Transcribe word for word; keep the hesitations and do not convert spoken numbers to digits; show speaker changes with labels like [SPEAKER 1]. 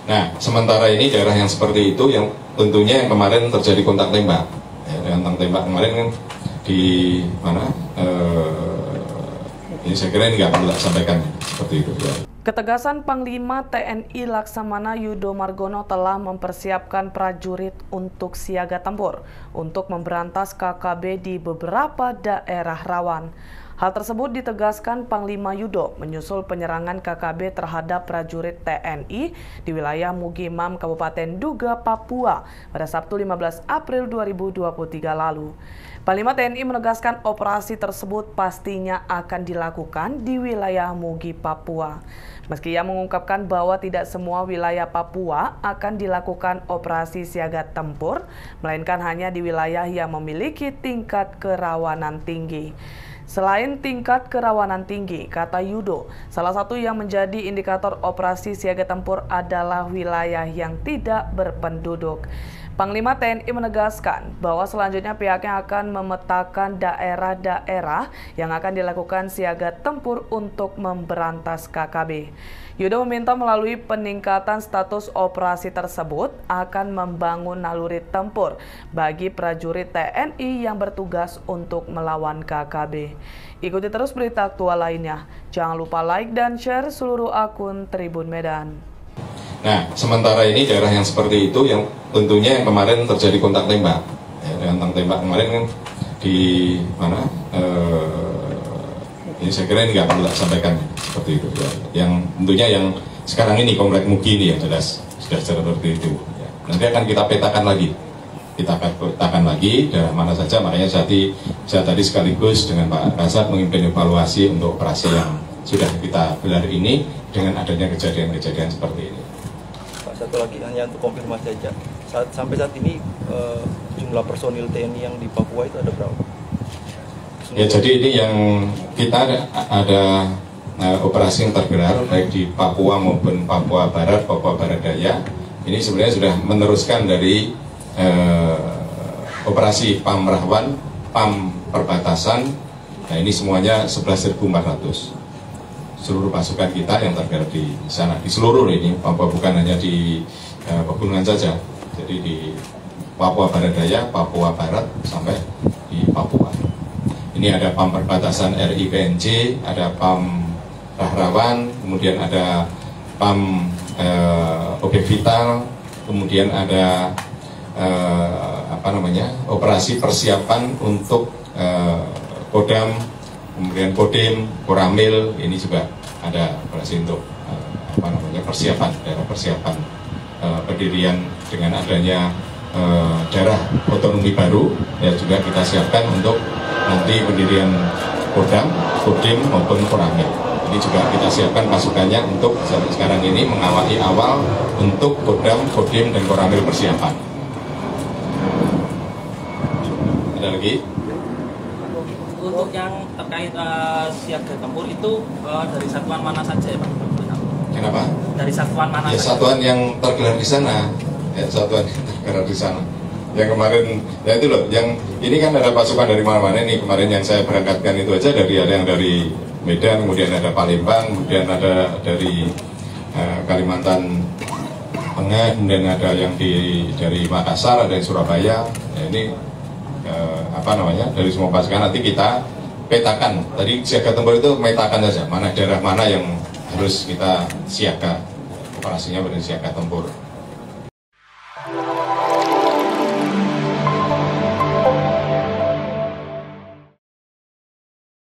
[SPEAKER 1] Nah, sementara ini daerah yang seperti itu yang tentunya yang kemarin terjadi kontak tembak, ya, kontak tembak kemarin kan di mana? Eh, ini saya kira ini nggak perlu tak sampaikan seperti itu. Ya.
[SPEAKER 2] Ketegasan Panglima T N I Laksamana Yudo Margono telah mempersiapkan prajurit untuk siaga tempur untuk memberantas K K B di beberapa daerah rawan. Hal tersebut ditegaskan Panglima Yudo menyusul penyerangan K K B terhadap prajurit T N I di wilayah Mugimam Kabupaten Duga, Papua pada Sabtu lima belas April dua ribu dua puluh tiga lalu. Panglima T N I menegaskan operasi tersebut pastinya akan dilakukan di wilayah Mugi, Papua. Meski ia mengungkapkan bahwa tidak semua wilayah Papua akan dilakukan operasi siaga tempur, melainkan hanya di wilayah yang memiliki tingkat kerawanan tinggi. Selain tingkat kerawanan tinggi, kata Yudo, salah satu yang menjadi indikator operasi siaga tempur adalah wilayah yang tidak berpenduduk. Panglima T N I menegaskan bahwa selanjutnya pihaknya akan memetakan daerah-daerah yang akan dilakukan siaga tempur untuk memberantas K K B. Yudo meminta melalui peningkatan status operasi tersebut akan membangun naluri tempur bagi prajurit T N I yang bertugas untuk melawan K K B. Ikuti terus berita aktual lainnya. Jangan lupa like dan share seluruh akun Tribun Medan.
[SPEAKER 1] Nah, sementara ini daerah yang seperti itu yang tentunya yang kemarin terjadi kontak tembak, ya, kontak tembak kemarin kan di mana? Eh, ini saya kira ini nggak perlu tak sampaikan seperti itu. Ya. Yang tentunya yang sekarang ini Komplek Mugi ini ya jelas sudah seperti itu. Ya. Nanti akan kita petakan lagi, kita akan petakan lagi daerah mana saja. Makanya saya tadi, saya tadi sekaligus dengan Pak Kasat memimpin evaluasi untuk operasi yang sudah kita gelar ini dengan adanya kejadian-kejadian seperti ini.
[SPEAKER 3] Satu lagi hanya untuk konfirmasi saja, saat, sampai saat ini uh, jumlah personil T N I yang di Papua itu ada berapa? Seluruh
[SPEAKER 1] ya jadi ini yang kita ada, ada uh, operasi yang tergelar baik di Papua maupun Papua Barat, Papua Barat Daya. Ini sebenarnya sudah meneruskan dari uh, operasi P A M Rahwan, P A M Perbatasan. Nah ini semuanya sebelas ribu empat ratus. Seluruh pasukan kita yang tergerak di sana, di seluruh ini Papua, bukan hanya di uh, pegunungan saja, jadi di Papua Barat Daya, Papua Barat sampai di Papua. Ini ada P A M Perbatasan R I P N J, ada P A M Rahrawan, kemudian ada P A M uh, Objek Vital, kemudian ada uh, apa namanya operasi persiapan untuk uh, Kodam, kemudian Kodim, Koramil, ini juga ada operasi untuk uh, apa namanya persiapan, daerah persiapan uh, pendirian dengan adanya uh, daerah otonomi baru, ya juga kita siapkan untuk nanti pendirian Kodam, Kodim maupun Koramil. Ini juga kita siapkan pasukannya untuk sampai sekarang ini mengawali awal untuk Kodam, Kodim dan Koramil persiapan. Ada lagi?
[SPEAKER 4] Untuk yang terkait uh, siaga tempur itu uh, dari satuan mana saja ya Pak?
[SPEAKER 1] Kenapa?
[SPEAKER 4] Dari satuan mana
[SPEAKER 1] ya,
[SPEAKER 4] saja?
[SPEAKER 1] Satuan yang tergelar di sana, ya satuan yang tergelar di sana. Yang kemarin, ya itu loh, yang ini kan ada pasukan dari mana-mana nih. Kemarin yang saya berangkatkan itu aja dari ada yang dari Medan, kemudian ada Palembang, kemudian ada dari uh, Kalimantan Tengah, kemudian ada yang di dari Makassar, ada yang Surabaya. Ya, ini Eh, apa namanya dari semua pasukan nanti kita petakan. Tadi siaga tempur itu metakan saja mana daerah mana yang harus kita siaga operasinya pada siaga tempur.